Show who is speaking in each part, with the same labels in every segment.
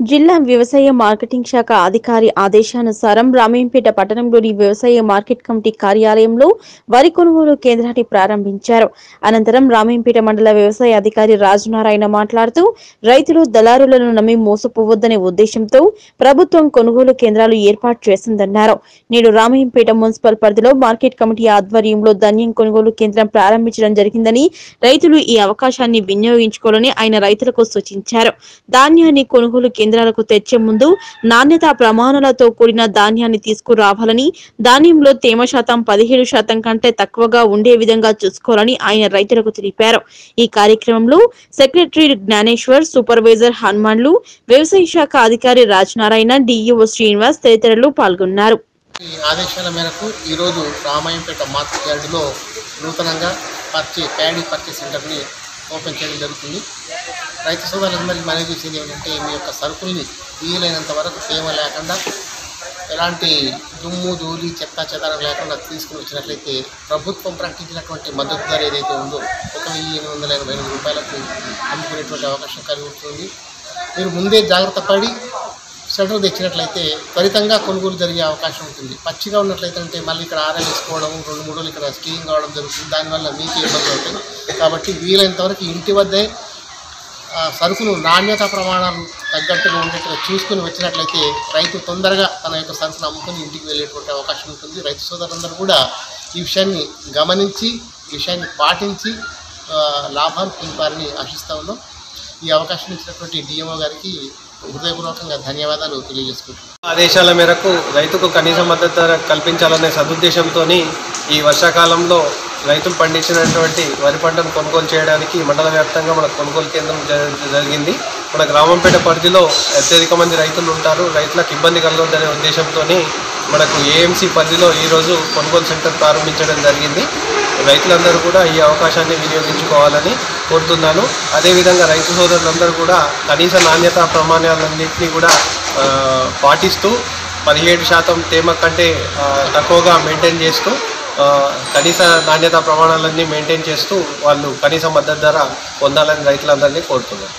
Speaker 1: జిల్లా వ్యవసాయ మార్కెటింగ్ శాఖ అధికారి ఆదేశానుసారం రామయ్యంపేట పట్టణంలోని వ్యవసాయ మార్కెట్ కమిటీ కార్యాలయంలో వరి కొనుగోలు కేంద్రాన్ని ప్రారంభించారు. అనంతరం రామయ్యంపేట మండల వ్యవసాయ అధికారి రాజనారాయణ మాట్లాడుతూ రైతులు దళారులను నమ్మి మోసపోవద్దనే ఉద్దేశంతో ప్రభుత్వం కొనుగోలు కేంద్రాలు ఏర్పాటు చేసిందన్నారు. నేడు రామయ్యంపేట మున్సిపల్ పరిధిలో మార్కెట్ కమిటీ ఆధ్వర్యంలో ధాన్యం కొనుగోలు కేంద్రం ప్రారంభించడం జరిగిందని, రైతులు ఈ అవకాశాన్ని వినియోగించుకోవాలని ఆయన రైతులకు సూచించారు. ధాన్యాన్ని కొనుగోలు కేంద్రాలకు తెచ్చే ముందు నాణ్యతా ప్రమాణాలతో కూడిన ధాన్యాన్ని తీసుకురావాలని, ధాన్యంలో తేమ శాతం 17% కంటే తక్కువగా ఉండే విధంగా చూసుకోవాలని ఆయన రైతులకు తెలిపారు. ఈ కార్యక్రమంలో సెక్రటరీ జ్ఞానేశ్వర్, సూపర్వైజర్ హనుమాన్లు, వ్యవసాయ శాఖ అధికారి రాజనారాయణ, డిఈఓ శ్రీనివాస్ తదితరులు పాల్గొన్నారు.
Speaker 2: ఈ ఆదేశాల మేరకు ఈరోజు రామయ్యంపేట మార్కెట్ యార్డులో నూతనంగా ప్యాడీ పర్చేస్ సెంటర్ని ఓపెన్ చేయడం జరుగుతుంది. రైతు సోదరులందరికీ మనవి చేసేది ఏమిటంటే, మీ యొక్క సరుకుల్ని వీలైనంత వరకు తేమ లేకుండా, ఎలాంటి దుమ్ము ధూళి చెత్త చెదారం లేకుండా తీసుకుని వచ్చినట్లయితే ప్రభుత్వం ప్రకటించినటువంటి మద్దతు ధర ఏదైతే ఉందో 1,888 రూపాయలకు అమ్ముకునేటువంటి అవకాశం కలుగుతుంది. మీరు ముందే జాగ్రత్త పడి షటర్ తెచ్చినట్లయితే త్వరితంగా కొనుగోలు జరిగే అవకాశం ఉంటుంది. పచ్చిగా ఉన్నట్లయితే అంటే మళ్ళీ ఇక్కడ ఆరం వేసుకోవడం, 2-3 రోజులు ఇక్కడ స్టీయింగ్ కావడం జరుగుతుంది. దానివల్ల మీకే ఇబ్బంది అవుతుంది. కాబట్టి వీలైనంత వరకు ఇంటి వద్దే సరుకును నాణ్యత ప్రమాణాలు తగ్గట్టుగా ఉండేట్టుగా చూసుకుని వచ్చినట్లయితే రైతు తొందరగా తన యొక్క సరుకును అమ్ముకొని ఇంటికి వెళ్ళేటువంటి అవకాశం ఉంటుంది. రైతు సోదరులందరూ కూడా ఈ విషయాన్ని గమనించి, ఈ విషయాన్ని పాటించి లాభాలు పొందుతారని ఆశిస్తూ ఉన్నాం. ఈ అవకాశం ఇచ్చినటువంటి డిఎంఓ గారికి హృదయపూర్వకంగా ధన్యవాదాలు తెలియజేసుకుంటున్నాను.
Speaker 3: ఆదేశాల మేరకు రైతుకు కనీస మద్దతు ధర కల్పించాలనే సదుద్దేశంతో ఈ వర్షాకాలంలో రైతులు పండించినటువంటి వరి పంటను కొనుగోలు చేయడానికి మండల వ్యాప్తంగా మన కొనుగోలు కేంద్రం జరిగింది. మన గ్రామంపేట పరిధిలో అత్యధిక మంది రైతులు ఉంటారు. రైతులకు ఇబ్బంది కలగొద్దనే ఉద్దేశంతో మనకు ఏఎంసీ పరిధిలో ఈరోజు కొనుగోలు సెంటర్ ప్రారంభించడం జరిగింది. రైతులందరూ కూడా ఈ అవకాశాన్ని వినియోగించుకోవాలని కోరుతున్నాను. అదేవిధంగా రైతు సోదరులందరూ కూడా కనీస నాణ్యతా ప్రమాణాలన్నింటినీ కూడా పాటిస్తూ 17% తేమ కంటే తక్కువగా మెయింటైన్ చేస్తూ కనీస నాణ్యతా ప్రమాణాలన్నీ మెయింటైన్ చేస్తూ వాళ్ళు కనీస మద్దతు ధర పొందాలని రైతులందరినీ కోరుతున్నారు.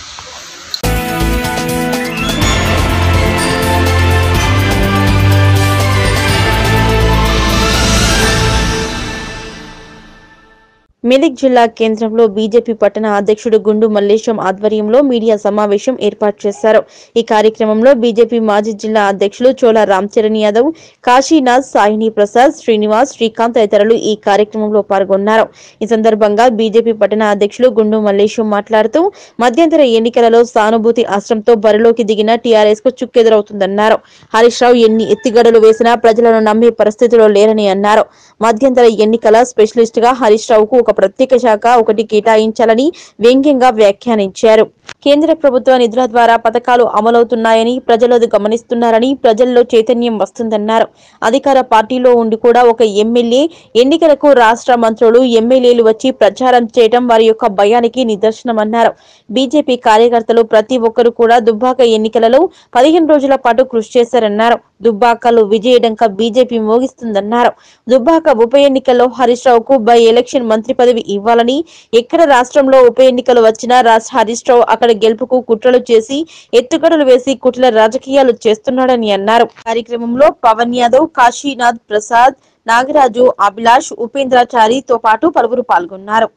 Speaker 1: మెదక్ జిల్లా కేంద్రంలో బీజేపీ పట్టణ అధ్యక్షుడు గుండు మల్లేశం ఆధ్వర్యంలో మీడియా సమావేశం ఏర్పాటు చేశారు. ఈ కార్యక్రమంలో బీజేపీ మాజీ జిల్లా అధ్యక్షులు చోళ రామచరణ్ యాదవ్, కాశీనాథ్, సాయిని ప్రసాద్, శ్రీనివాస్, శ్రీకాంత్ తదితరులు ఈ కార్యక్రమంలో పాల్గొన్నారు. ఈ సందర్భంగా బీజేపీ పట్టణ అధ్యక్షులు గుండు మల్లేశం మాట్లాడుతూ, మధ్యంతర ఎన్నికలలో సానుభూతి అస్త్రంతో బరిలోకి దిగిన టీఆర్ఎస్ కు చుక్కెదురవుతుందన్నారు. హరీష్ రావు ఎన్ని ఎత్తిగడలు వేసినా ప్రజలను నమ్మే పరిస్థితిలో లేరని అన్నారు. మధ్యంతర ఎన్నికల స్పెషలిస్ట్ గా హరీష్ రావుకు ఒక ప్రత్యేక శాఖ ఒకటి కేటాయించాలని వ్యంగ్యంగా వ్యాఖ్యానించారు. కేంద్ర ప్రభుత్వ నిధుల ద్వారా పథకాలు అమలవుతున్నాయని ప్రజలు గమనిస్తున్నారని, ప్రజల్లో చైతన్యం వస్తుందన్నారు. అధికార పార్టీలో ఉండి కూడా ఒక ఎమ్మెల్యే ఎన్నికలకు రాష్ట్ర మంత్రులు, ఎమ్మెల్యేలు వచ్చి ప్రచారం చేయడం వారి యొక్క భయానికి నిదర్శనమన్నారు. బీజేపీ కార్యకర్తలు ప్రతి ఒక్కరు కూడా దుబ్బాక ఎన్నికలలో 15 రోజుల పాటు కృషి చేశారన్నారు. దుబ్బాకలో విజయడంక బీజేపీ మోగిస్తుందన్నారు. దుబ్బాక ఉప ఎన్నికల్లో హరీష్ రావుకు బై ఎలక్షన్ మంత్రి పదవి ఇవ్వాలని, ఎక్కడ రాష్ట్రంలో ఉప ఎన్నికలు వచ్చినా హరీష్ రావు అక్కడ గెలుపుకు కుట్రలు చేసి ఎత్తుగడలు వేసి కుట్ల రాజకీయాలు చేస్తున్నాడని అన్నారు. కార్యక్రమంలో పవన్ యాదవ్, కాశీనాథ్, ప్రసాద్, నాగరాజు, అభిలాష్, ఉపేంద్రాచారితో పాటు పలువురు పాల్గొన్నారు.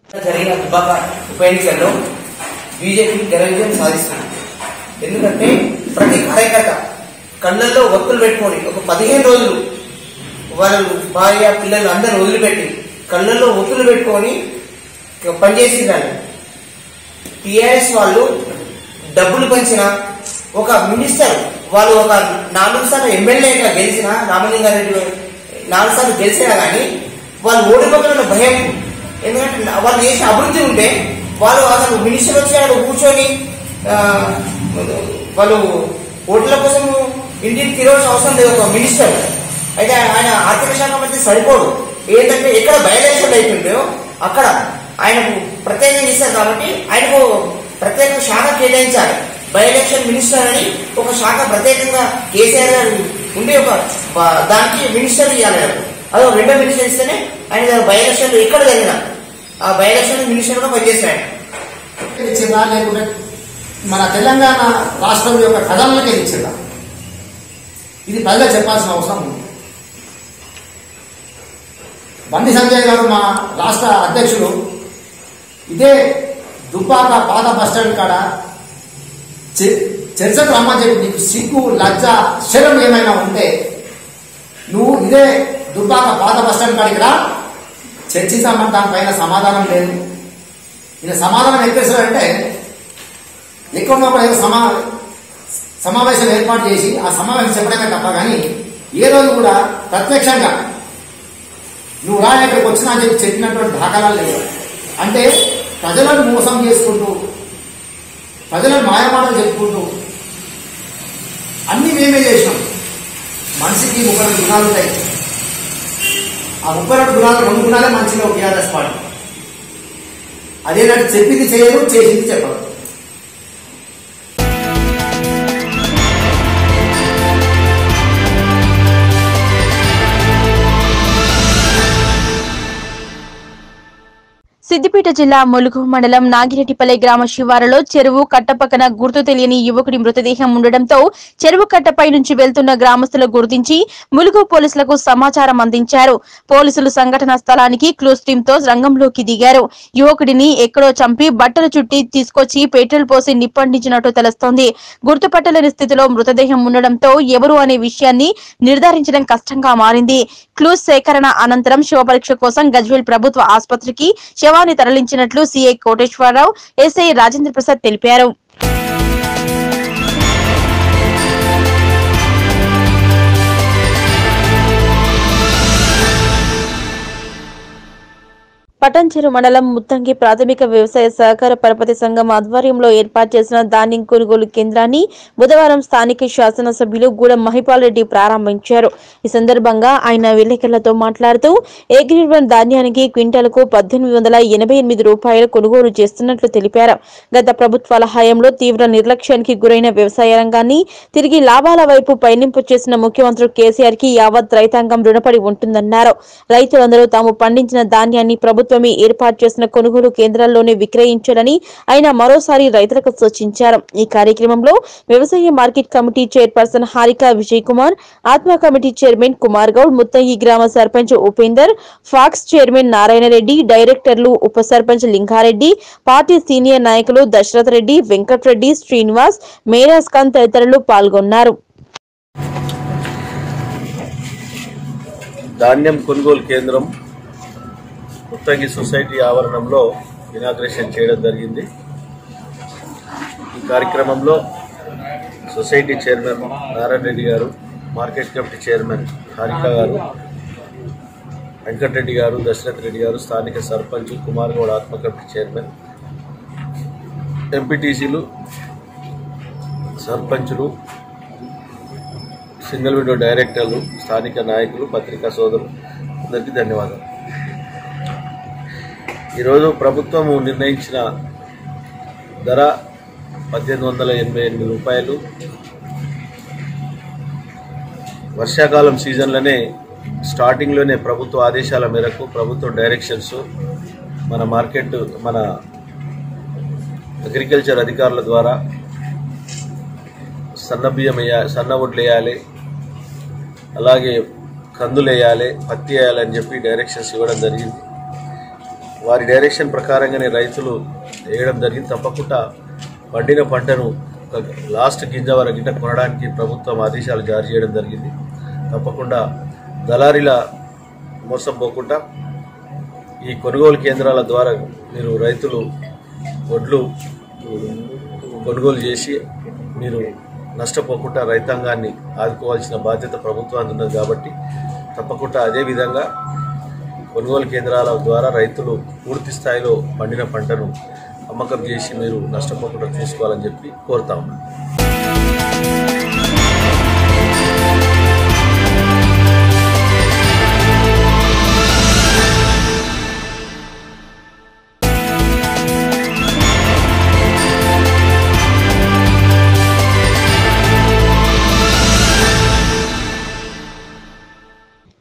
Speaker 4: ఎందుకంటే ప్రతి కార్యకర్త కళ్ళల్లో ఒత్తులు పెట్టుకొని ఒక 15 రోజులు వాళ్ళు భార్య పిల్లలు అందరూ వదిలిపెట్టి కళ్ళల్లో ఒత్తులు పెట్టుకొని పనిచేసిందని టీఆర్ఎస్ వాళ్ళు డబ్బులు పంచిన ఒక మినిస్టర్ వాళ్ళు ఒక 4 సార్లు ఎమ్మెల్యేగా గెలిచిన రామలింగారెడ్డి 4 సార్లు గెలిచినా కానీ వాళ్ళు ఓడిపోతున్న భయం. ఎందుకంటే వాళ్ళు చేసిన అభివృద్ధి ఉంటే వాళ్ళు అసలు మినిస్టర్ వచ్చి అక్కడ కూర్చొని వాళ్ళు ఓట్ల కోసం ఇంటికి తిరగాల్సిన అవసరం లేదు ఒక మినిస్టర్. అయితే ఆయన ఆర్థిక శాఖ మంత్రి సరిపోడు. ఏంటంటే ఎక్కడ బయలుదేశం అయిపోయిందో అక్కడ ఆయనకు ప్రత్యేకంగా ఇస్తారు. కాబట్టి ఆయనకు ప్రత్యేక శాఖ కేటాయించాలి. బై ఎలక్షన్ మినిస్టర్ అని ఒక శాఖ ప్రత్యేకంగా కేసీఆర్ గారు ఉండి ఒక దానికి మినిస్టర్ ఇవ్వాలి. అదో 2వ మినిస్టర్ ఇస్తేనే ఆయన బై ఎలక్షన్ ఎక్కడ జరిగినా ఆ బై ఎలక్షన్ మినిస్టర్ గా పనిచేస్తాడు.
Speaker 5: మన తెలంగాణ రాష్ట్రం యొక్క ఖజానాలకే ఇచ్చిందా? ఇది ప్రజలకు చెప్పాల్సిన అవసరం ఉంది. బండి సంజయ్ గారు మా రాష్ట్ర అధ్యక్షులు ఇదే దుబ్బాక పాత బస్టాండ్ కాడ చర్చకు రమ్మని చెప్పి నీకు సిగ్గు లజ్జ శరం ఏమైనా ఉంటే నువ్వు ఇదే దుబ్బాక పాత బస్టాండ్ కాడికి రా, చర్చిస్తామని దానిపైన సమాధానం లేదు. ఈయన సమాధానం ఎక్కడిస్తారంటే ఎక్కడో ఒక సమావేశం ఏర్పాటు చేసి ఆ సమావేశం చెప్పడమే తప్ప కానీ ఏ రోజు కూడా ప్రత్యక్షంగా నువ్వు రా ఇక్కడికి వచ్చినా అని చెప్పి చెప్పినటువంటి దాఖలాలు లేవు. అంటే ప్రజలను మోసం చేసుకుంటూ ప్రజలను మాయమాటలు చెప్పుకుంటూ అన్ని మేమే చేసినాం. మనిషికి 32 గుణాలు ఉంటాయి. ఆ 32 గుణాలు 2 గుణాలే మంచిగా టీఆర్ఎస్ పార్టీ. అదేంటంటే చెప్పింది చేయరు, చేసింది చెప్పరు.
Speaker 1: సిద్దిపేట జిల్లా ములుగు మండలం నాగిరెడ్డిపల్లె గ్రామ శివారులో చెరువు కట్ట పక్కన గుర్తు తెలియని యువకుడి మృతదేహం ఉండడంతో చెరువు కట్టపై నుంచి వెళ్తున్న గ్రామస్తులు గుర్తించి ములుగు పోలీసులకు సమాచారం అందించారు. పోలీసులు సంఘటన స్థలానికి క్లూస్ టీమ్ తో రంగంలోకి దిగారు. యువకుడిని ఎక్కడో చంపి బట్టలు చుట్టి తీసుకొచ్చి పెట్రోల్ పోసి నిప్పండించినట్టు తెలుస్తోంది. గుర్తుపట్టలేని స్థితిలో మృతదేహం ఉండడంతో ఎవరు అనే విషయాన్ని నిర్ధారించడం కష్టంగా మారింది. క్లూస్ సేకరణ అనంతరం శవపరీక్ష కోసం గజ్వేల్ ప్రభుత్వ ఆసుపత్రికి శవాన్ని తరలించినట్లు సీఐ కోటేశ్వరరావు, ఎస్ఐ రాజేంద్ర ప్రసాద్ తెలిపారు. పటంచెరు మండలం ముత్తంగి ప్రాథమిక వ్యవసాయ సహకార పరపతి సంఘం ఆధ్వర్యంలో ఏర్పాటు చేసిన ధాన్యం కొనుగోలు కేంద్రాన్ని బుధవారం స్థానిక శాసనసభ్యులు గూడెం మహిపాల్ రెడ్డి ప్రారంభించారు. ఈ సందర్భంగా ఆయన విలేకరులతో మాట్లాడుతూ ఏగ్రీడ్ ధాన్యానికి క్వింటాలకు 1888 రూపాయలు కొనుగోలు చేస్తున్నట్లు తెలిపారు. గత ప్రభుత్వాల హయాంలో తీవ్ర నిర్లక్ష్యానికి గురైన వ్యవసాయ రంగాన్ని తిరిగి లాభాల వైపు పయనింపు చేసిన ముఖ్యమంత్రి కేసీఆర్ కి యావత్ రైతాంగం రుణపడి ఉంటుందన్నారు. రైతులందరూ తాము పండించిన ధాన్యాన్ని ప్రభుత్వమే ఏర్పాటు చేసిన కొనుగోలు కేంద్రాల్లోనే విక్రయించాలని ఆయన మరోసారి రైతులకు సూచించారు. ఈ కార్యక్రమంలో వ్యవసాయ market committee chairperson Harika Vijay Kumar, ATMA committee chairman Kumar Goud, Muthangi గ్రామ సర్పంచ్ ఉపేందర్, ఫాక్స్ చైర్మన్ నారాయణ రెడ్డి, డైరెక్టర్లు ఉప సర్పంచ్ లింగారెడ్డి, పార్టీ సీనియర్ నాయకులు దశరథ్ రెడ్డి, వెంకట్రెడ్డి, శ్రీనివాస్, మేరాజ్ ఖాన్ తదితరులు పాల్గొన్నారు.
Speaker 6: ధాన్యం కొనుగోలు కేంద్రం ముత్తంగి సొసైటీ ఆవరణంలో ఇనాగ్రేషన్ చేయడం జరిగింది. ఈ కార్యక్రమంలో సొసైటీ చైర్మన్ నారాయణ రెడ్డి గారు, మార్కెట్ కమిటీ చైర్మన్ హారిక గారు, వెంకటరెడ్డి గారు, దశరథ్ రెడ్డి గారు, స్థానిక సర్పంచ్ కుమార్ గౌడ్, ఆత్మ కమిటీ చైర్మన్, ఎంపీటీసీలు, సర్పంచులు, సింగిల్ విండో డైరెక్టర్లు, స్థానిక నాయకులు, పత్రికా సోదరులు అందరికీ ధన్యవాదాలు. ఈరోజు ప్రభుత్వము నిర్ణయించిన ధర 1888 రూపాయలు. వర్షాకాలం సీజన్లోనే స్టార్టింగ్లోనే ప్రభుత్వ ఆదేశాల మేరకు, ప్రభుత్వ డైరెక్షన్స్, మన అగ్రికల్చర్ అధికారుల ద్వారా సన్న వడ్లు వేయాలి, అలాగే కందులు వేయాలి, పత్తి వేయాలని చెప్పి డైరెక్షన్స్ ఇవ్వడం జరిగింది. వారి డైరెక్షన్ ప్రకారంగానే రైతులు వేయడం జరిగింది. తప్పకుండా పండిన పంటను లాస్ట్ గింజ వరకు కొనడానికి ప్రభుత్వం ఆదేశాలు జారీ చేయడం జరిగింది. తప్పకుండా దళారీల మోసం పోకుండా ఈ కొనుగోలు కేంద్రాల ద్వారా మీరు రైతులు వడ్లు కొనుగోలు చేసి మీరు నష్టపోకుండా రైతాంగాన్ని ఆదుకోవాల్సిన బాధ్యత ప్రభుత్వానికి ఉన్నది. కాబట్టి తప్పకుండా అదేవిధంగా కొనుగోలు కేంద్రాల ద్వారా రైతులు పూర్తి స్థాయిలో పండిన పంటను అమ్మకం చేసి మీరు నష్టపోకుండా చూసుకోవాలని చెప్పి కోరుతా ఉన్నాను.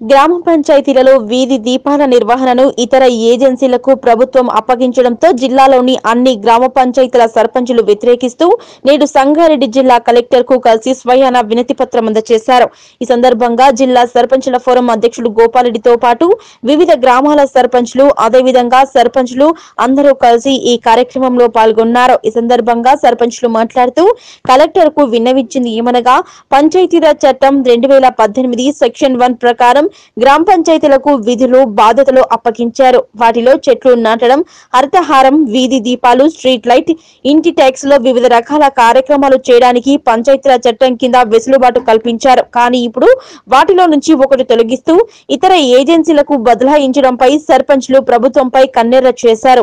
Speaker 1: గ్రామ పంచాయతీలలో వీధి దీపాల నిర్వహణను ఇతర ఏజెన్సీలకు ప్రభుత్వం అప్పగించడంతో జిల్లాలోని అన్ని గ్రామ పంచాయతీల సర్పంచులు వ్యతిరేకిస్తూ నేడు సంగారెడ్డి జిల్లా కలెక్టర్ కు కలిసి స్వయాన వినతి పత్రం అందజేశారు. ఈ సందర్భంగా జిల్లా సర్పంచుల ఫోరం అధ్యక్షులు గోపాలరెడ్డితో పాటు వివిధ గ్రామాల సర్పంచులు అదేవిధంగా సర్పంచులు అందరూ కలిసి ఈ కార్యక్రమంలో పాల్గొన్నారు. ఈ సందర్భంగా సర్పంచులు మాట్లాడుతూ కలెక్టర్ కు విన్నవించింది ఏమనగా పంచాయతీరాజ్ చట్టం 2018 సెక్షన్ 1 ప్రకారం గ్రామ పంచాయతీలకు విధులు బాధ్యతలు అప్పగించారు. వాటిలో చెట్లు నాటడం, హరితహారం, వీధి దీపాలు, స్ట్రీట్ లైట్, ఇంటి ట్యాక్స్ లో వివిధ రకాల కార్యక్రమాలు చేయడానికి పంచాయతీరాజ్ చట్టం కింద వెసులుబాటు కల్పించారు. కానీ ఇప్పుడు వాటిలో నుంచి ఒకటి తొలగిస్తూ ఇతర ఏజెన్సీలకు బదలాయించడంపై సర్పంచ్లు ప్రభుత్వంపై కన్నెర్ర చేశారు.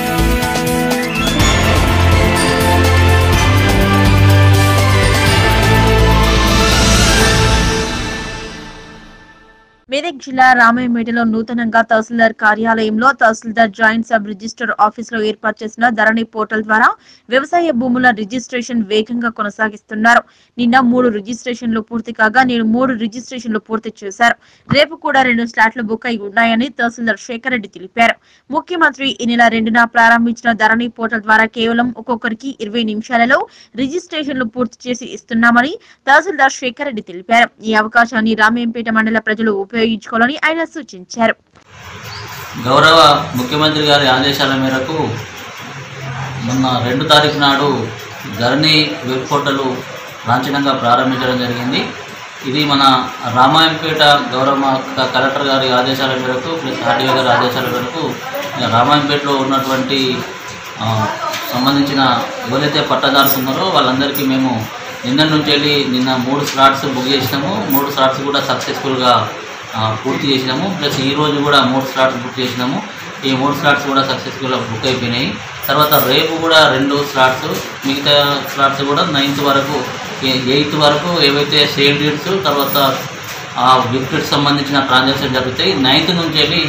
Speaker 1: మెదక్ జిల్లా రామాయంపేటలో నూతనంగా తహసీల్దార్ కార్యాలయంలో తహసీల్దార్ జాయింట్ సబ్ రిజిస్టర్ ఆఫీసులో ఏర్పాటు చేసిన ధరణి పోర్టల్ ద్వారా వ్యవసాయ భూముల రిజిస్ట్రేషన్ వేగంగా కొనసాగిస్తున్నారు. నిన్న 3 రిజిస్ట్రేషన్లు పూర్తి కాగా నేడు 3 రిజిస్ట్రేషన్లు పూర్తి చేశారు. రేపు కూడా 2 స్లాట్లు బుక్ అయి ఉన్నాయని తహసీల్దార్ శేఖర్ రెడ్డి తెలిపారు. ముఖ్యమంత్రి ఈ నెల 2న ప్రారంభించిన ధరణి పోర్టల్ ద్వారా కేవలం ఒక్కొక్కరికి 20 నిమిషాలలో రిజిస్ట్రేషన్లు పూర్తి చేసి ఇస్తున్నామని తహసీల్దార్ శేఖర్ రెడ్డి తెలిపారు. ఈ అవకాశాన్ని రామాయంపేట మండల ప్రజలు ఉపయోగించుకోవాలని ఆయన సూచించారు.
Speaker 7: గౌరవ ముఖ్యమంత్రి గారి ఆదేశాల మేరకు మొన్న 2 తారీఖు నాడు ధరణి వెబ్ పోర్టల్ లాంఛనంగా ప్రారంభించడం జరిగింది. ఇది మన రామాయంపేట గౌరవ కలెక్టర్ గారి ఆదేశాల మేరకు ప్లస్ ఆర్డీఓ గారి ఆదేశాల మేరకు రామాయంపేటలో ఉన్నటువంటి సంబంధించిన ఎవరైతే పట్టదారులు ఉన్నారో వాళ్ళందరికీ మేము నిన్న నుంచి వెళ్ళి నిన్న 3 స్లాట్స్ బుక్ చేసినాము. 3 స్లాట్స్ కూడా సక్సెస్ఫుల్గా పూర్తి చేసినాము. ప్లస్ ఈరోజు కూడా 3 స్లాట్స్ బుక్ చేసినాము. ఈ 3 స్లాట్స్ కూడా సక్సెస్ఫుల్గా బుక్ అయిపోయినాయి. తర్వాత రేపు కూడా 2 స్లాట్స్, మిగతా స్లాట్స్ కూడా 9th వరకు 8th వరకు ఏవైతే సేల్ డీడ్స్ తర్వాత గిఫ్ట్కి సంబంధించిన ట్రాన్సాక్షన్ జరుగుతాయి. 9th నుంచి వెళ్ళి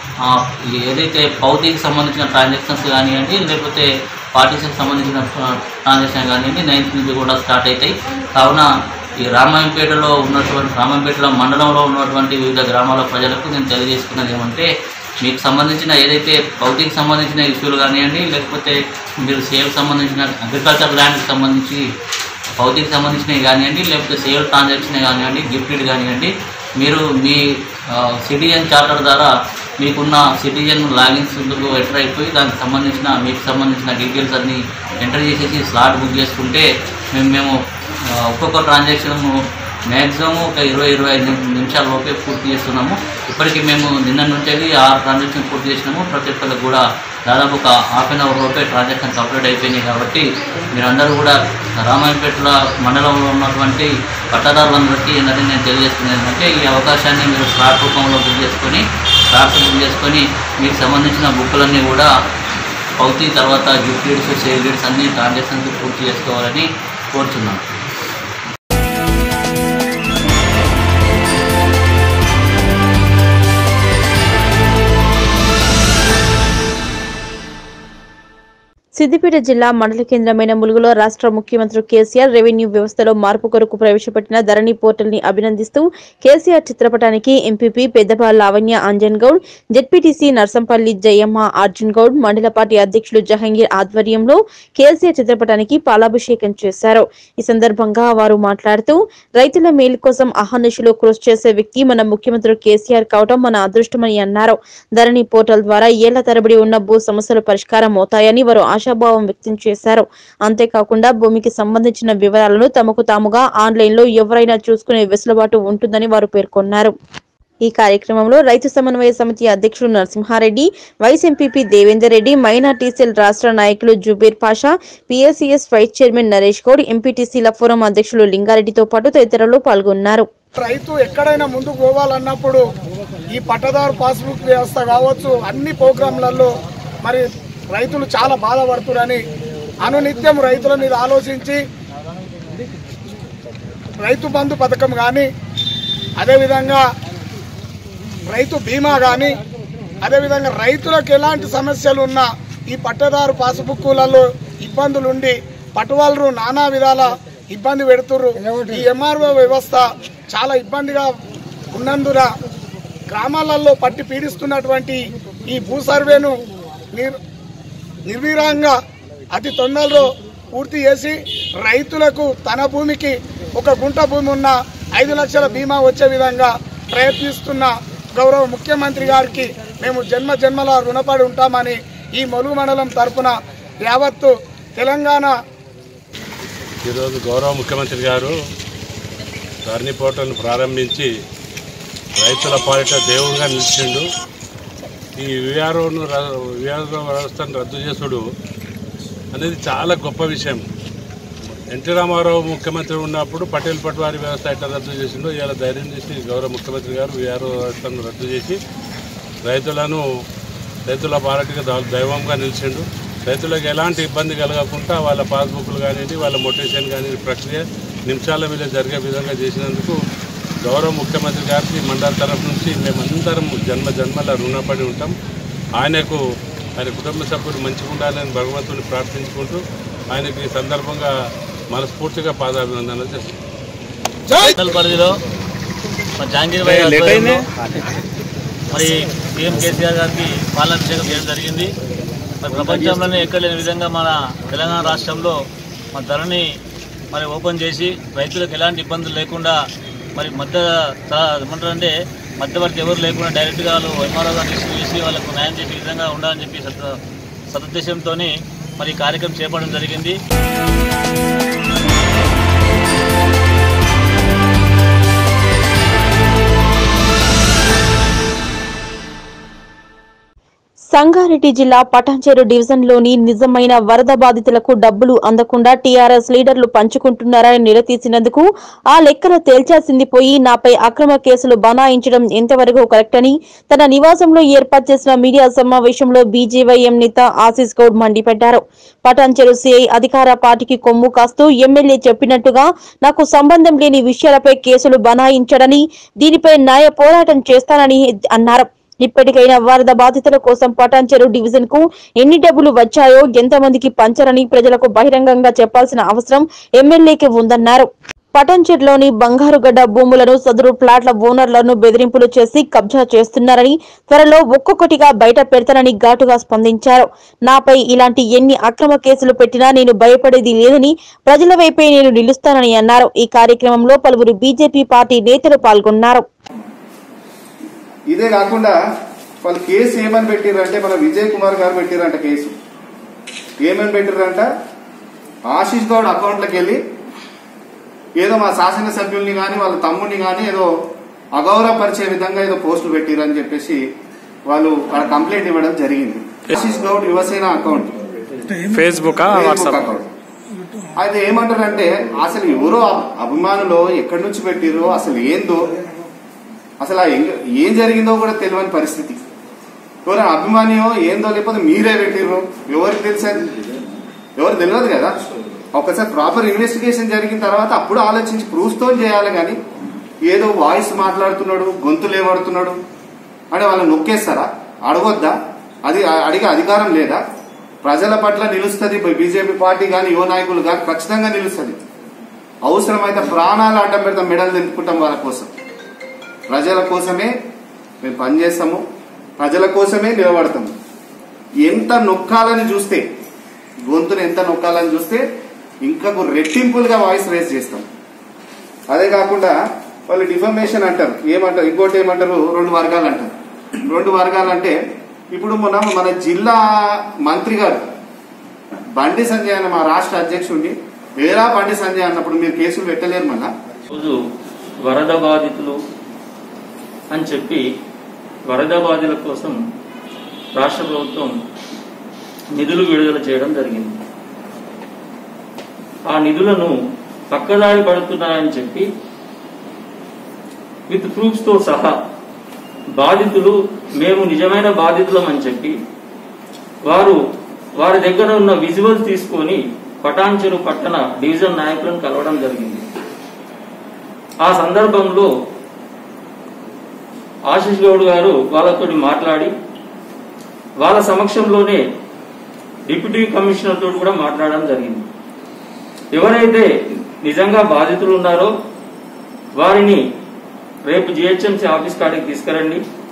Speaker 7: ఏదైతే పౌతికి సంబంధించిన ట్రాన్సాక్షన్స్ కానివ్వండి లేకపోతే పార్టీస్కి సంబంధించిన ట్రాన్సాక్షన్ కానివ్వండి 9th నుంచి కూడా స్టార్ట్ అవుతాయి. కావున ఈ రామాయంపేటలో మండలంలో ఉన్నటువంటి వివిధ గ్రామాల ప్రజలకు నేను తెలియజేసుకున్నది ఏమంటే మీకు సంబంధించిన ఏదైతే పౌతికి సంబంధించిన ఇష్యూలు కానివ్వండి లేకపోతే మీరు సేల్ సంబంధించిన అగ్రికల్చర్ ల్యాండ్కి సంబంధించి పౌతికి సంబంధించినవి కానివ్వండి లేకపోతే సేల్ ట్రాన్సాక్షన్ కానివ్వండి గిఫ్ట్ కానివ్వండి మీరు మీ సిటిజన్ చార్టర్ ద్వారా మీకున్న సిటిజన్ లాగిన్స్ ఎంటర్ అయిపోయి దానికి సంబంధించిన మీకు సంబంధించిన డీటెయిల్స్ అన్నీ ఎంటర్ చేసేసి స్లాట్ బుక్ చేసుకుంటే మేము ఒక్కొక్క ట్రాన్సాక్షన్ మ్యాక్సిమం ఒక 20-25 నిమిషాల లోపే పూర్తి చేస్తున్నాము. ఇప్పటికీ మేము నిన్న నుంచి 6 ట్రాన్సాక్షన్ పూర్తి చేసినాము. ప్రతి ఒక్కరికి కూడా దాదాపు ఒక ½ అవర్ లోపే ట్రాన్సాక్షన్ కంప్లీట్ అయిపోయినాయి. కాబట్టి మీరందరూ కూడా రామాయంపేట మండలంలో ఉన్నటువంటి పట్టదారులందరికీ ఏంటంటే నేను తెలియజేస్తున్నది ఏంటంటే ఈ అవకాశాన్ని మీరు స్లాట్ రూపంలో స్లాట్స్ బుక్ చేసుకొని మీకు సంబంధించిన బుక్కులన్నీ కూడా పౌతి తర్వాత గిఫ్ట్ డీడ్స్ సేల్ డీడ్స్ అన్ని ట్రాన్సాక్షన్స్ పూర్తి చేసుకోవాలని కోరుతున్నాను.
Speaker 1: సిద్దిపేట జిల్లా మండల కేంద్రమైన ములుగులో రాష్ట్ర ముఖ్యమంత్రి కేసీఆర్ రెవెన్యూ వ్యవస్థలో మార్పు కొరకు ప్రవేశపెట్టిన ధరణి పోర్టల్ ని అభినందిస్తూ కేసీఆర్ చిత్రపటానికి ఎంపీపీ పెద్దపాల లావణ్య అంజన్ గౌడ్, జెడ్పీటీసీ నర్సంపల్లి జయమ్మ అర్జున్ గౌడ్, మండల పార్టీ అధ్యక్షులు జహంగీర్ ఆధ్వర్యంలో కేసీఆర్ చిత్రపటానికి పాలాభిషేకం చేశారు. ఈ సందర్భంగా వారు మాట్లాడుతూ రైతుల మేలు కోసం అహర్నిశలు కృషి చేసే వ్యక్తి మన ముఖ్యమంత్రి కేసీఆర్ కావటం మన అదృష్టమని అన్నారు. ధరణి పోర్టల్ ద్వారా ఏళ్ల తరబడి ఉన్న భూ సమస్యలు పరిష్కారం అవుతాయని వారు ఆశాభావం వ్యక్తం చేశారు. అంతేకాకుండా భూమికి సంబంధించిన వివరాలను తమకు తాముగా ఆన్లైన్ లో ఎవరైనా చూసుకునే వెసులుబాటు ఉంటుందని వారు పేర్కొన్నారు. ఈ కార్యక్రమంలో రైతు సమన్వయ సమితి అధ్యక్షుడు Narasimhareddy, vice MPP Devender Reddy, minority cell రాష్ట్ర నాయకులు Zubair Pasha, PSCS vice chairman Naresh Goud, ఎంపీటీసీల ఫోరం అధ్యక్షులు లింగారెడ్డితో పాటు తదితరులు పాల్గొన్నారు.
Speaker 8: రైతు ఎక్కడైనా ముందుకు పోవాలన్నప్పుడు ఈ పట్టదారు పాస్బుక్ వ్యవస్థ కావచ్చు అన్ని ప్రోగ్రాంలలో మరి రైతులు చాలా బాధపడుతున్నారని అనునిత్యం రైతుల మీద ఆలోచించి రైతు బంధు పథకం కానీ అదేవిధంగా రైతు బీమా కానీ అదేవిధంగా రైతులకు ఎలాంటి సమస్యలు ఉన్నా ఈ పట్టదారు పాస్బుక్లలో ఇబ్బందులుండి పట్టువాళ్ళు నానా విధాల ఇబ్బంది పెడుతుర్రు. ఈ ఎంఆర్ఓ వ్యవస్థ చాలా ఇబ్బందిగా ఉన్నందున గ్రామాలలో పట్టి పీడిస్తున్నటువంటి ఈ భూ సర్వేను నిర్వీర్యంగా అతి తొందరలో పూర్తి చేసి రైతులకు తన భూమికి 1 గుంట భూమి ఉన్న 5 లక్షల బీమా వచ్చే విధంగా ప్రయత్నిస్తున్న గౌరవ ముఖ్యమంత్రి గారికి మేము జన్మల రుణపడి ఉంటామని ఈ ములుగు మండలం తరపున యావత్తు తెలంగాణ
Speaker 9: ఈరోజు గౌరవ ముఖ్యమంత్రి గారు ధరణి పోర్టల్ను ప్రారంభించి రైతుల పాలిట దేవుడిగా నిలిచిండు. ఈ విఆర్ఓ వ్యవస్థను రద్దు చేసుడు అనేది చాలా గొప్ప విషయం. ఎన్టీ రామారావు ముఖ్యమంత్రి ఉన్నప్పుడు పటేల్ పట్వారీ వ్యవస్థ ఎట్లా రద్దు చేసిండో ఇలా ధైర్యం చేసి గౌరవ ముఖ్యమంత్రి గారు విఆర్ఓ వ్యవస్థను రద్దు చేసి రైతుల పాలిటగా దైవంగా నిలిచిండు. రైతులకు ఎలాంటి ఇబ్బంది కలగకుండా వాళ్ళ పాస్బుక్లు కానివ్వండి, వాళ్ళ మొటేషన్ కానివ్వండి ప్రక్రియ నిమిషాల మీద జరిగే విధంగా చేసినందుకు గౌరవ ముఖ్యమంత్రి గారికి మండల తరఫు నుంచి మేమందరం జన్మల రుణపడి ఉంటాం. ఆయన కుటుంబ సభ్యులు మంచిగా ఉండాలని భగవంతుని ప్రార్థించుకుంటూ ఆయనకి ఈ సందర్భంగా మనస్ఫూర్తిగా పాదాభివందనలు చేస్తాం.
Speaker 7: పరిధిలో జహాంగీర్ భాయ్ ఆధ్వర్యంలో మరి సీఎం కేసీఆర్ గారికి పాలనాభిషేకం చేయడం జరిగింది. మరి ప్రపంచంలోనే ఎక్కడ లేని విధంగా మన తెలంగాణ రాష్ట్రంలో మన ధరని మరి ఓపెన్ చేసి రైతులకు ఎలాంటి ఇబ్బందులు లేకుండా మరి ఏమంటారంటే మధ్యవర్తి ఎవరు లేకుండా డైరెక్ట్గా వాళ్ళు ఎంఆర్ఓ గారిని రిసీవ్ చేసి వాళ్ళకు న్యాయం చేసే విధంగా ఉండాలని చెప్పి సదుద్దేశంతో మరి ఈ కార్యక్రమం చేపట్టడం జరిగింది.
Speaker 1: సంగారెడ్డి జిల్లా పటాన్చెరు డివిజన్లోని నిజమైన వరద బాధితులకు డబ్బులు అందకుండా టీఆర్ఎస్ లీడర్లు పంచుకుంటున్నారని నిలదీసినందుకు ఆ లెక్కలు తేల్చాల్సింది పోయి నాపై అక్రమ కేసులు బనాయించడం ఎంతవరకు కరెక్ట్ అని తన నివాసంలో ఏర్పాటు చేసిన మీడియా సమావేశంలో బీజేవైఎం నేత ఆశీష్ గౌడ్ మండిపడ్డారు. పటాన్చెరు సిఐ అధికార పార్టీకి కొమ్ము కాస్తూ ఎమ్మెల్యే చెప్పినట్టుగా నాకు సంబంధం లేని విషయాలపై కేసులు బనాయించడని, దీనిపై న్యాయ పోరాటం చేస్తానని అన్నారు. ఇప్పటికైనా వరద బాధితుల కోసం పటాన్చెరు డివిజన్ కు ఎన్ని డబ్బులు వచ్చాయో, ఎంతమందికి పంచరని ప్రజలకు బహిరంగంగా చెప్పాల్సిన అవసరం ఎమ్మెల్యేకి ఉందన్నారు. పటాన్చెరులోని బంగారుగడ్డ భూములను సదరు ప్లాట్ల ఓనర్లను బెదిరింపులు చేసి కబ్జా చేస్తున్నారని, త్వరలో ఒక్కొక్కటిగా బయట పెడతానని ఘాటుగా స్పందించారు. నాపై ఇలాంటి ఎన్ని అక్రమ కేసులు పెట్టినా నేను భయపడేది లేదని, ప్రజల వైపే నేను నిలుస్తానని అన్నారు. ఈ కార్యక్రమంలో పలువురు బీజేపీ పార్టీ నేతలు పాల్గొన్నారు.
Speaker 10: ఇదే కాకుండా వాళ్ళు కేసు ఏమని పెట్టిర్రంటే, మన విజయ్ కుమార్ గారు పెట్టిర్రంట కేసు. ఏమని పెట్టిర్రంట, ఆశీష్ గౌడ్ అకౌంట్లోకి వెళ్ళి ఏదో మా శాసనసభ్యుల్ని కానీ వాళ్ళ తమ్ముడిని కానీ ఏదో అగౌరవపరిచే విధంగా ఏదో పోస్టులు పెట్టిరని చెప్పేసి వాళ్ళు అక్కడ కంప్లైంట్ ఇవ్వడం జరిగింది. Ashish Goud Yuvasena account, Facebook account. అయితే ఏమంటారంటే అసలు ఎవరో అభిమానులు ఎక్కడి నుంచి పెట్టిరో, అసలు ఏందో, అసలు ఏం జరిగిందో కూడా తెలియని పరిస్థితి. ఎవరైనా అభిమానియో ఏందో లేకపోతే మీరే పెట్టిర్రు, ఎవరికి తెలిసేది, ఎవరు తెలియదు కదా. ఒకసారి ప్రాపర్ ఇన్వెస్టిగేషన్ జరిగిన తర్వాత అప్పుడు ఆలోచించి ప్రూఫ్ తో చేయాలి. కానీ ఏదో వాయిస్ మాట్లాడుతున్నాడు, గొంతు లేవడుతున్నాడు అని వాళ్ళని నొక్కేస్తారా? అడగొద్దా? అది అడిగే అధికారం లేదా? ప్రజల పట్ల నిలుస్తుంది బీజేపీ పార్టీ కానీ యువ నాయకులు కానీ ఖచ్చితంగా నిలుస్తుంది. అవసరమైతే ప్రాణాలు అడ్డం పెడతాం, మెడలు తెంపుకుంటాం. వాళ్ళ కోసం, ప్రజల కోసమే మేము పనిచేస్తాము, ప్రజల కోసమే నిలబడతాము. ఎంత నొక్కాలని చూస్తే, గొంతును ఎంత నొక్కాలని చూస్తే ఇంకా రెట్టింపులుగా వాయిస్ రేస్ చేస్తాం. అదే కాకుండా వాళ్ళు డిఫమేషన్ అంటారు, ఏమంటారు, ఇంకోటి ఏమంటారు, 2 వర్గాలు అంటారు. 2 వర్గాలు అంటే ఇప్పుడు మన జిల్లా మంత్రి గారు బండి సంజయ్ అన్న, మా రాష్ట్ర అధ్యక్షుడిని వేరా బండి సంజయ్ అన్నప్పుడు మీరు కేసులు పెట్టలేరు. మళ్ళా
Speaker 11: వరద బాధితులు అని చెప్పి వరద బాధితుల కోసం రాష్ట్ర ప్రభుత్వం నిధులు విడుదల చేయడం జరిగింది. ఆ నిధులను పక్కదారి పడుతున్నాయని చెప్పి విత్ ప్రూఫ్స్ తో సహా బాధితులు మేము నిజమైన బాధితులం అని చెప్పి వారి దగ్గర ఉన్న విజువల్స్ తీసుకొని పటాన్చెరు పట్టణ డివిజన్ నాయకులను కలవడం జరిగింది. ఆ సందర్భంలో ఆశీష్ గౌడ్ గారు వాళ్ళతో మాట్లాడి వాళ్ళ సమక్షంలోనే డిప్యూటీ కమిషనర్ తోటి కూడా మాట్లాడడం జరిగింది. ఎవరైతే నిజంగా బాధితులు ఉన్నారో వారిని రేపు జిహెచ్ఎంసీ ఆఫీస్ కాడికి తీసుకురండి,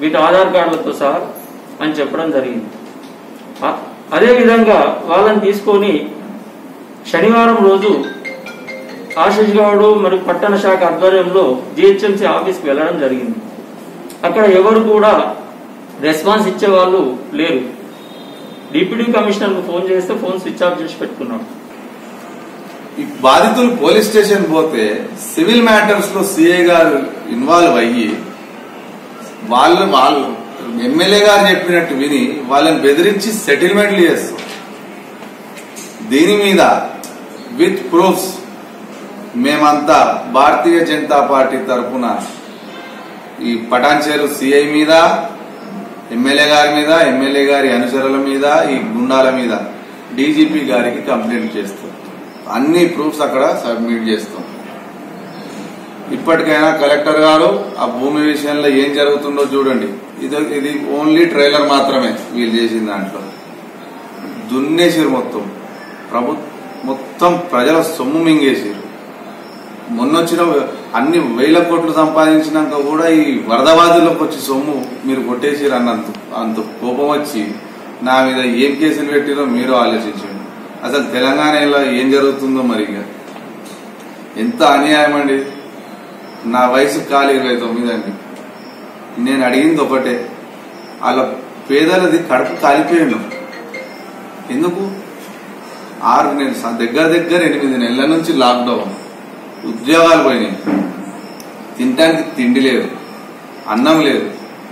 Speaker 11: విత్ ఆధార్ కార్డులతో సహా అని చెప్పడం జరిగింది. అదేవిధంగా వాళ్ళని తీసుకొని శనివారం రోజు ఆశీష్ గౌడ్ మరియు పట్టణ శాఖ ఆధ్వర్యంలో జిహెచ్ఎంసీ ఆఫీస్కి వెళ్ళడం జరిగింది. అక్కడ ఎవరు కూడా రెస్పాన్స్ ఇచ్చే వాళ్ళు లేరు. డిప్యూటీ కమిషనర్కు ఫోన్ చేస్తే ఫోన్ స్విచ్ ఆఫ్ చేసి పెట్టుకున్నాడు.
Speaker 12: ఈ బాధితులు పోలీస్ స్టేషన్ పోతే సివిల్ మ్యాటర్స్ లో సిఐ గారు ఇన్వాల్వ్ అయ్యి వాళ్ళు ఎమ్మెల్యే గారు చెప్పినట్టు విని వాళ్ళని బెదిరించి సెటిల్మెంట్లు చేస్తారు. దీని మీద విత్ ప్రూఫ్స్ మేమంతా భారతీయ జనతా పార్టీ తరఫున ఈ పటాన్చేరు సిఐ మీద, ఎమ్మెల్యే గారి మీద, ఎమ్మెల్యే గారి అనుచరుల మీద, ఈ గుండాల మీద డీజీపీ గారికి కంప్లైంట్ చేస్తాం. అన్ని ప్రూఫ్స్ అక్కడ సబ్మిట్ చేస్తాం. ఇప్పటికైనా కలెక్టర్ గారు ఆ భూమి విషయంలో ఏం జరుగుతుందో చూడండి. ఇది ఓన్లీ ట్రైలర్ మాత్రమే. వీళ్ళు చేసిన దాంట్లో దున్నేసారు, మొత్తం ప్రజల సొమ్ము మింగేసారు. మొన్నొచ్చిన అన్ని వేల కోట్లు సంపాదించినాక కూడా ఈ వరదవాదులకు వచ్చి సొమ్ము మీరు కొట్టేసారు అంత కోపం వచ్చి నా మీద ఏం కేసులు పెట్టిరో మీరు ఆలోచించండి. అసలు తెలంగాణలో ఏం జరుగుతుందో మరి ఎంత అన్యాయం అండి. నా వయసు కాలి 29 అండి. నేను అడిగింది ఒకటే, వాళ్ళ పేదలది కడుపు కాలిపోయాడు. ఎందుకు 6 నెలలు దగ్గర 8 నెలల నుంచి లాక్డౌన్, ఉద్యోగాలు పోయినాయి, తినడానికి తిండి లేదు, అన్నం లేదు.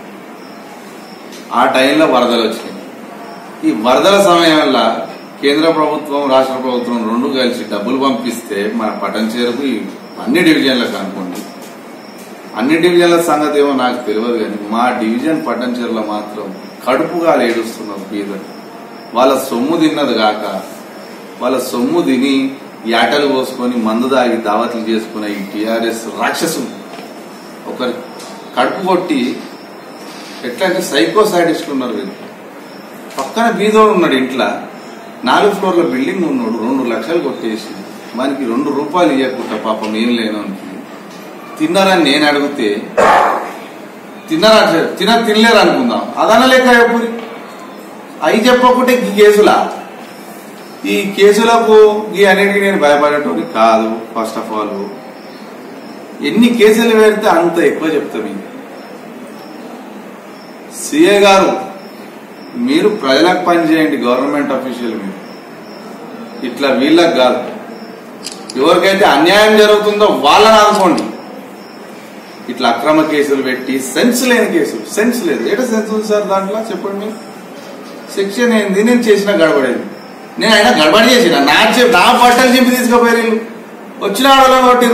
Speaker 12: ఆ టైంలో వరదలు వచ్చినాయి. ఈ వరదల సమయంలో కేంద్ర ప్రభుత్వం, రాష్ట్ర ప్రభుత్వం రెండు కలిసి డబ్బులు పంపిస్తే మన పటాన్చేరుకు అన్ని డివిజన్లకు అనుకోండి, అన్ని డివిజన్ల సంగతి ఏమో నాకు తెలియదు కానీ మా డివిజన్ పటాన్చేరులో మాత్రం కడుపుగా ఏడుస్తున్నారు బీదలు. వాళ్ళ సొమ్ము తిన్నది కాక వాళ్ళ సొమ్ము తిని యాటలు పోసుకొని మందు దాగి దావతులు చేసుకున్న ఈ టీఆర్ఎస్ రాక్షసు ఒకరి కడుపు కొట్టి ఎట్లా అంటే సైకో సాడిస్ట్ ఉన్నారు వీళ్ళు. పక్కన బీదోడు ఉన్నాడు, ఇంట్లో 4 ఫ్లోర్ల బిల్డింగ్ ఉన్నాడు, 2 లక్షలు కొట్టేసి మనకి 2 రూపాయలు ఇవ్వకుండా పాపం ఏం లేనోనికి తిన్నారని నేను అడిగితే తినలేరు అనుకుందాం. అదనలేక ఎప్పుడు అవి చెప్పకుంటే ఈ కేసులా, ఈ కేసులకు ఈ అన్నిటికీ నేను భయపడేటోని కాదు. ఫస్ట్ ఆఫ్ ఆల్ ఎన్ని కేసులు పెడితే అంత ఎక్కువ చెప్తాం. సిఏ గారు మీరు ప్రజలకు పనిచేయండి, గవర్నమెంట్ అఫీషియల్ మీరు, ఇట్లా వీళ్ళకి కాదు. ఎవరికైతే అన్యాయం జరుగుతుందో వాళ్ళని అనుకోండి. ఇట్లా అక్రమ కేసులు పెట్టి సెన్స్ లేని కేసులు, సెన్స్ లేదు. ఏటో సెన్స్ ఉంది సార్ దాంట్లో చెప్పండి మీరు. సెక్షన్ ఏంది? నేను చేసిన గడబడేది, నేను అయినా గడబడి చేసిన నా బట్టలు చింపి తీసుకుపోయారు, వచ్చిన ఆడలో కొట్టిరు.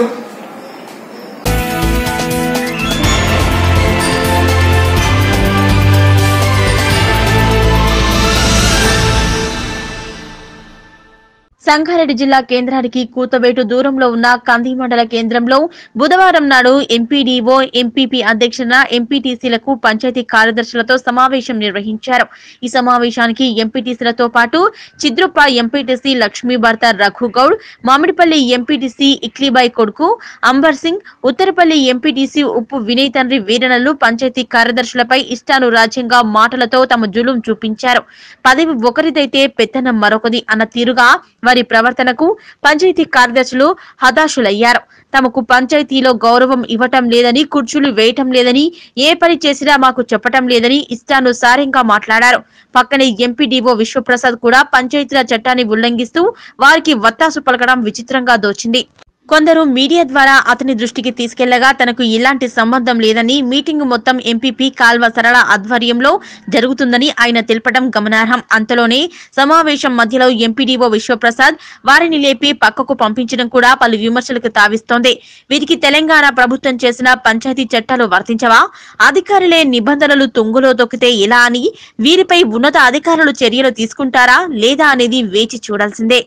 Speaker 1: సంగారెడ్డి జిల్లా కేంద్రానికి కూతవేటు దూరంలో ఉన్న కంది మండల కేంద్రంలో బుధవారం నాడు ఎంపీడీఓ, ఎంపీపీ అధ్యక్షన ఎంపీటీసీలకు పంచాయతీ కార్యదర్శులతో సమావేశం నిర్వహించారు. ఈ సమావేశానికి ఎంపీటీసీలతో పాటు చిద్రుప్ప ఎంపీటీసీ లక్ష్మీ భర్త రఘుగౌడ్, మామిడిపల్లి ఎంపీటీసీ ఇక్లీబాయ్ కొడుకు అంబర్ సింగ్, ఉత్తరపల్లి ఎంపీటీసీ ఉప్పు వినయ్ తండ్రి వీరనలు పంచాయతీ కార్యదర్శులపై ఇష్టానురాజ్యంగా మాటలతో తమ జులుం చూపించారు. పదవి ఒకరిదైతే పెత్తనం మరొకది అన్న తీరుగా వారి ప్రవర్తనకు పంచాయతీ కార్యదర్శులు హతాశులయ్యారు. తమకు పంచాయతీలో గౌరవం ఇవ్వటం లేదని, కుర్చీలు వేయటం లేదని, ఏ పని చేసినా మాకు చెప్పటం లేదని ఇష్టానుసారంగా మాట్లాడారు. పక్కనే ఎంపీడీఓ విశ్వప్రసాద్ కూడా పంచాయతీల చట్టాన్ని ఉల్లంఘిస్తూ వారికి వత్తాసు పలకడం విచిత్రంగా దోచింది. కొందరు మీడియా ద్వారా అతని దృష్టికి తీసుకెళ్లగా తనకు ఇలాంటి సంబంధం లేదని, మీటింగ్ మొత్తం ఎంపీపీ కాల్వ సరళ ఆధ్వర్యంలో జరుగుతుందని ఆయన తెలపడం గమనార్హం. అంతలోనే సమావేశం మధ్యలో ఎంపీడీఓ విశ్వప్రసాద్ వారిని లేపి పక్కకు పంపించడం కూడా పలు విమర్శలకు తావిస్తోంది. వీరికి తెలంగాణ ప్రభుత్వం చేసిన పంచాయతీ చట్టాలు వర్తించవా? అధికారులే నిబంధనలు తుంగులో దొక్కితే ఎలా అని వీరిపై ఉన్నత అధికారులు చర్యలు తీసుకుంటారా లేదా అనేది వేచి చూడాల్సిందే.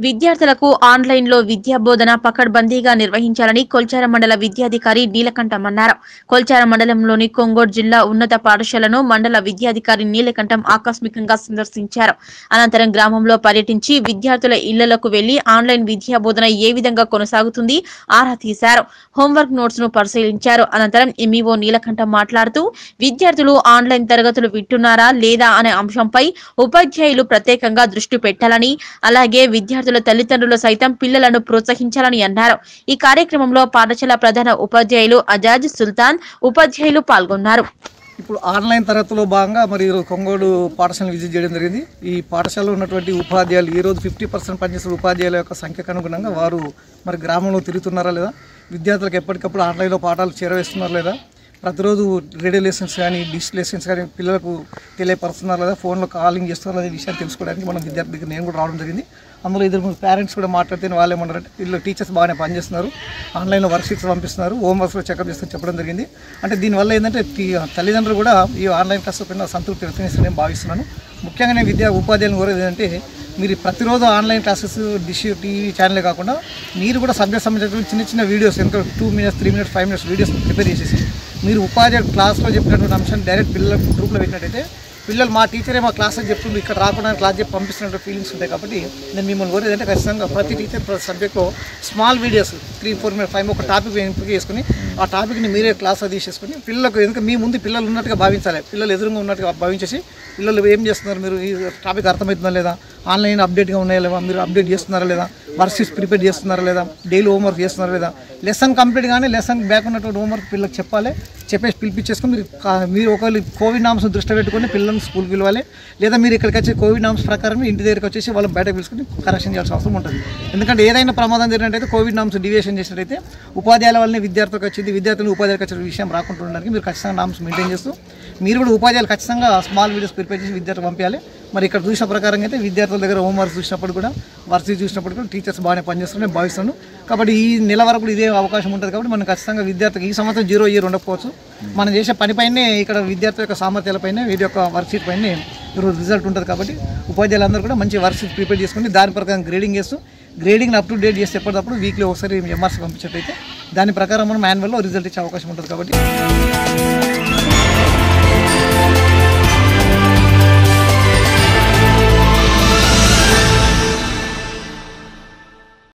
Speaker 1: విద్యార్థులకు ఆన్లైన్లో విద్యా బోధన పకడ్బందీగా నిర్వహించాలని కొల్చారం మండల విద్యాధికారి నీలకంఠం అన్నారు. కొల్చారం మండలంలోని కొంగోడ్ జిల్లా ఉన్నత పాఠశాలను మండల విద్యాధికారి నీలకంఠం ఆకస్మికంగా సందర్శించారు. అనంతరం గ్రామంలో పర్యటించి విద్యార్థుల ఇళ్లకు వెళ్లి ఆన్లైన్ విద్యా బోధన ఏ విధంగా కొనసాగుతుంది ఆరా తీశారు. హోంవర్క్ నోట్స్ ను పరిశీలించారు. అనంతరం ఎంఈఓ నీలకంఠం మాట్లాడుతూ విద్యార్థులు ఆన్లైన్ తరగతులు వింటున్నారా లేదా అనే అంశంపై ఉపాధ్యాయులు ప్రత్యేకంగా దృష్టి పెట్టాలని, అలాగే విద్యార్థుల తల్లిదండ్రులు సైతం పిల్లలను ప్రోత్సహించాలని అన్నారు. ఈ కార్యక్రమంలో పాఠశాల ప్రధాన ఉపాధ్యాయులు అజాజ్, సుల్తాన్, ఉపాధ్యాయులు పాల్గొన్నారు.
Speaker 13: ఇప్పుడు ఆన్లైన్ తరగతిలో భాగంగా మరి ఈరోజు కొంగోడు పాఠశాలను విజిట్ చేయడం జరిగింది. ఈ పాఠశాలలో ఉన్నటువంటి ఉపాధ్యాయులు ఈరోజు 50% పనిచేసే ఉపాధ్యాయుల యొక్క సంఖ్యకు అనుగుణంగా వారు మరి గ్రామంలో తిరుగుతున్నారా లేదా, విద్యార్థులకు ఎప్పటికప్పుడు ఆన్లైన్లో పాఠాలు చేరవేస్తున్నారా లేదా, ప్రతిరోజు రేడియో లెసన్స్ కానీ డిష్ లెసన్స్ కానీ పిల్లలకు తెలియపరుస్తున్నారు లేదా, ఫోన్లో కాలింగ్ చేస్తున్నారు అనే విషయాన్ని తెలుసుకోవడానికి మనం విద్యార్థి దగ్గర నేను కూడా రావడం జరిగింది. అందులో 2 పేరెంట్స్ కూడా మాట్లాడితే వాళ్ళు ఏమన్నారంటే వీళ్ళు టీచర్స్ బాగానే పనిచేస్తున్నారు, ఆన్లైన్లో వర్క్షీట్స్ పంపిస్తున్నారు, హోంవర్క్స్లో చెకప్ చేస్తూ చెప్పడం జరిగింది. అంటే దీనివల్ల ఏంటంటే తల్లిదండ్రులు కూడా ఈ ఆన్లైన్ క్లాస్ పైన సంతృప్తి వ్యక్తమిస్తారని నేను భావిస్తున్నాను. ముఖ్యంగా నేను ఉపాధ్యాయులను కోరేది ఏంటంటే మీరు ప్రతిరోజు ఆన్లైన్ క్లాసెస్ డిష్ టీవీ ఛానలే కాకుండా మీరు కూడా సబ్జెక్ట్ సంబంధించిన చిన్న వీడియోస్ ఇంకా 2 minutes 3 minutes 5 minutes videos prepare చేసేసి మీరు ఉపాధ్యాయులు క్లాస్లో చెప్పినటువంటి అంశాన్ని డైరెక్ట్ పిల్లల గ్రూప్లో పెట్టినట్టయితే పిల్లలు మా టీచరే మా క్లాస్లో చెప్తుంది ఇక్కడ రాకుండా క్లాస్ చెప్పి పంపిస్తున్నట్టు ఫీలింగ్స్ ఉంటాయి. కాబట్టి నేను మిమ్మల్ని కోరేది అంటే ఖచ్చితంగా ప్రతి టీచర్ ప్రతి సబ్జెక్ట్లో స్మాల్ వీడియోస్ 3-4 minutes 5 ఒక టాపిక్ ఎంపిక చేసుకుని ఆ టాపిక్ని మీరే క్లాస్లో తీసేసుకుని పిల్లలకు ఎందుకంటే మీ ముందు పిల్లలు ఉన్నట్టుగా భావించాలి, పిల్లలు ఎదురుగా ఉన్నట్టుగా భావించేసి పిల్లలు ఏం చేస్తున్నారు, మీరు ఈ టాపిక్ అర్థమవుతుందా లేదా, ఆన్లైన్ అప్డేట్గా ఉన్నాయా లేదా, మీరు అప్డేట్ చేస్తున్నారా లేదా, వర్క్షీట్స్ ప్రిపేర్ చేస్తున్నారా లేదా, డైలీ హోంవర్క్ చేస్తున్నారా లేదా, లెసన్ కంప్లీట్ కానీ లెసన్ బ్యాక్ ఉన్నటువంటి హోంవర్క్ పిల్లలకు చెప్పాలి. చెప్పేసి పిలిపించేసుకుని మీరు ఒకవేళ కోవిడ్ నామ్స్ దృష్టి పెట్టుకుని పిల్లల్ని స్కూల్కి పిలవాలి, లేదా మీరు ఇక్కడికి వచ్చి కోవిడ్ నామ్స్ ప్రకారం ఇంటి దగ్గరికి వచ్చేసి వాళ్ళని బయటకు పిలుచుకుని కరెక్షన్ చేయాల్సిన అవసరం ఉంటుంది. ఎందుకంటే ఏదైనా ప్రమాదం జరిగినట్టయితే కోవిడ్ నామ్స్ డివియేషన్ చేసినట్టయితే ఉపాధ్యాయుల వల్లనే విద్యార్థులకు వచ్చింది, విద్యార్థులు ఉపాధ్యాయులకు వచ్చిన విషయం రాకుండా ఉండడానికి మీరు ఖచ్చితంగా నామ్స్ మెయింటైన్ చేస్తూ మీరు కూడా ఉపాధ్యాయులు ఖచ్చితంగా స్మాల్ వీడియోస్ ప్రిపేర్ చేసి విద్యార్థులు పంపించాలి. మరి ఇక్కడ చూసిన ప్రకారం అయితే విద్యార్థుల దగ్గర హోంవర్క్ చూసినప్పుడు కూడా వర్క్షీట్ చూసినప్పుడు కూడా టీచర్స్ బాగానే పనిచేస్తున్నారని భావిస్తున్నాను. కాబట్టి ఈ నెల వరకు కూడా ఇదే అవకాశం ఉంటుంది. కాబట్టి మనం ఖచ్చితంగా విద్యార్థికి ఈ సంవత్సరం 0 year ఉండకపోవచ్చు, మనం చేసే పనిపైనే ఇక్కడ విద్యార్థి యొక్క సామర్థ్యాలపైనే వీటి యొక్క వర్క్షీట్ పైనే ఈరోజు రిజల్ట్ ఉంటుంది. కాబట్టి ఉపాధ్యాయులందరూ కూడా మంచి వర్క్షీట్ ప్రిపేర్ చేసుకుని దాని ప్రకారం గ్రేడింగ్ చేస్తూ గ్రేడింగ్ అప్ టు డేట్ చేస్తే ఎప్పటికప్పుడు వీక్లీ ఒకసారి ఎంఆర్సీ పంపించేటైతే దాని ప్రకారం మనం మాన్యువల్లో రిజల్ట్ ఇచ్చే అవకాశం ఉంటుంది. కాబట్టి